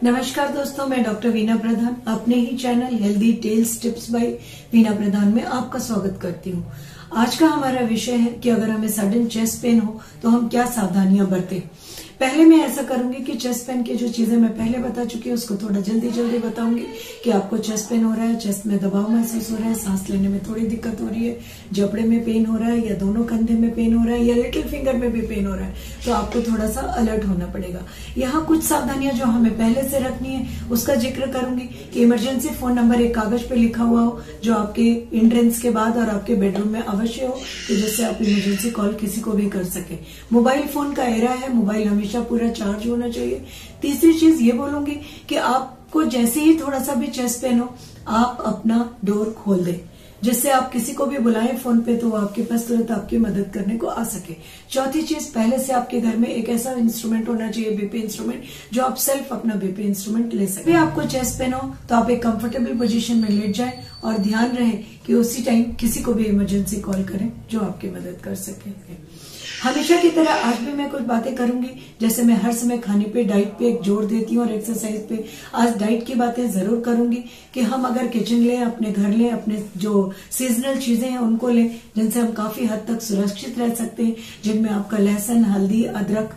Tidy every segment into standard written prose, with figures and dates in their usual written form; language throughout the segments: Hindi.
नमस्कार दोस्तों, मैं डॉक्टर वीना प्रधान अपने ही channel healthy tales tips by Veena Pradhan में आपका स्वागत करती हूँ। आज का हमारा विषय है कि अगर हमें सडन चेस्ट पेन हो तो हम क्या सावधानियां बरतें। पहले मैं ऐसा करूंगी कि चेस्ट पेन की जो चीजें मैं पहले बता चुकी हूँ उसको थोड़ा जल्दी बताऊंगी कि आपको चेस्ट पेन हो रहा है, चेस्ट में दबाव महसूस हो रहा है, सांस लेने में थोड़ी दिक्कत हो रही है, जबड़े में पेन हो रहा है या दोनों कंधे में पेन हो रहा है या लिटिल फिंगर में भी पेन हो रहा है, तो आपको थोड़ा सा अलर्ट होना पड़ेगा। यहाँ कुछ सावधानियां जो हमें पहले से रखनी है उसका जिक्र करूंगी कि इमरजेंसी फोन नंबर एक कागज पे लिखा हुआ हो जो आपके एंट्रेंस के बाद और आपके बेडरूम में अवश्य हो कि जिससे आप इमरजेंसी कॉल किसी को भी कर सके। मोबाइल फोन का एरा है, मोबाइल हमेशा पूरा चार्ज होना चाहिए। तीसरी चीज ये बोलूंगी कि आपको जैसे ही थोड़ा सा भी चेस्ट पेन हो आप अपना डोर खोल दें, जिससे आप किसी को भी बुलाएं फोन पे तो वो आपके पास तुरंत आपकी मदद करने को आ सके। चौथी चीज, पहले से आपके घर में एक ऐसा इंस्ट्रूमेंट होना चाहिए, बीपी इंस्ट्रूमेंट, जो आप सेल्फ अपना बीपी इंस्ट्रूमेंट ले सके। आपको चेस्ट पेन हो तो आप एक कंफर्टेबल पोजीशन में लेट जाएं और ध्यान रहे कि उसी टाइम किसी को भी इमरजेंसी कॉल करें जो आपकी मदद कर सके। हमेशा की तरह आज भी मैं कुछ बातें करूंगी, जैसे मैं हर समय खाने पे, डाइट पे एक जोर देती हूँ और एक्सरसाइज पे। आज डाइट की बातें जरूर करूंगी कि हम अगर किचन लें, अपने घर लें, अपने जो सीजनल चीजें हैं उनको लें जिनसे हम काफी हद तक सुरक्षित रह सकते हैं, जिनमें आपका लहसुन, हल्दी, अदरक,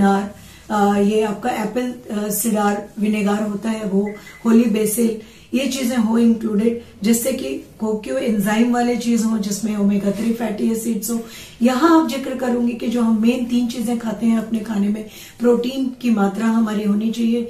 अनार, ये आपका एप्पल सिडार विनेगार होता है वो, होली बेसिल, ये चीजें हो इंक्लूडेड, जिससे कि कोक्यो एंजाइम वाले चीज हो जिसमें ओमेगा 3 फैटी एसिड्स हो। यहाँ आप जिक्र करूंगी कि जो हम मेन 3 चीजें खाते हैं अपने खाने में, प्रोटीन की मात्रा हमारी होनी चाहिए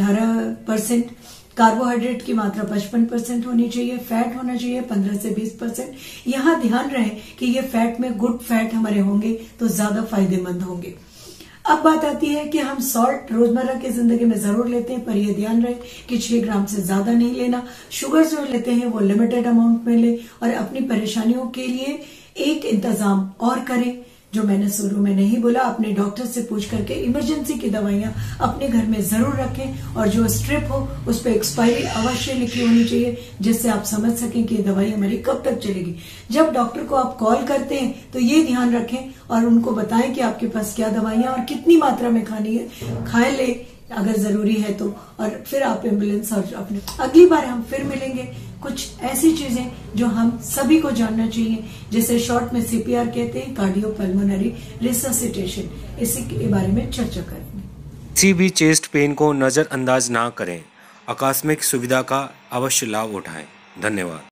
18%, कार्बोहाइड्रेट की मात्रा 55% होनी चाहिए, फैट होना चाहिए 15 से 20%। यहाँ ध्यान रहे कि ये फैट में गुड फैट हमारे होंगे तो ज्यादा फायदेमंद होंगे। अब बात आती है कि हम सॉल्ट रोजमर्रा की जिंदगी में जरूर लेते हैं, पर यह ध्यान रहे कि 6 ग्राम से ज्यादा नहीं लेना। शुगर जो लेते हैं वो लिमिटेड अमाउंट में ले और अपनी परेशानियों के लिए एक इंतजाम और करें जो मैंने शुरू में नहीं बोला, अपने डॉक्टर से पूछ करके इमरजेंसी की दवाइयां अपने घर में जरूर रखें और जो स्ट्रिप हो उस पर एक्सपायरी अवश्य लिखी होनी चाहिए, जिससे आप समझ सकें कि ये दवाई हमारी कब तक चलेगी। जब डॉक्टर को आप कॉल करते हैं तो ये ध्यान रखें और उनको बताएं कि आपके पास क्या दवाइयां और कितनी मात्रा में खानी है, खाए ले अगर जरूरी है तो, और फिर आप एम्बुलेंस और अपने। अगली बार हम फिर मिलेंगे कुछ ऐसी चीजें जो हम सभी को जानना चाहिए, जिसे शॉर्ट में सीपीआर कहते हैं, कार्डियोपल्मोनरी रिससिटेशन, इसी के बारे में चर्चा करेंगे। किसी भी चेस्ट पेन को नजरअंदाज ना करें, आकस्मिक सुविधा का अवश्य लाभ उठाएं। धन्यवाद।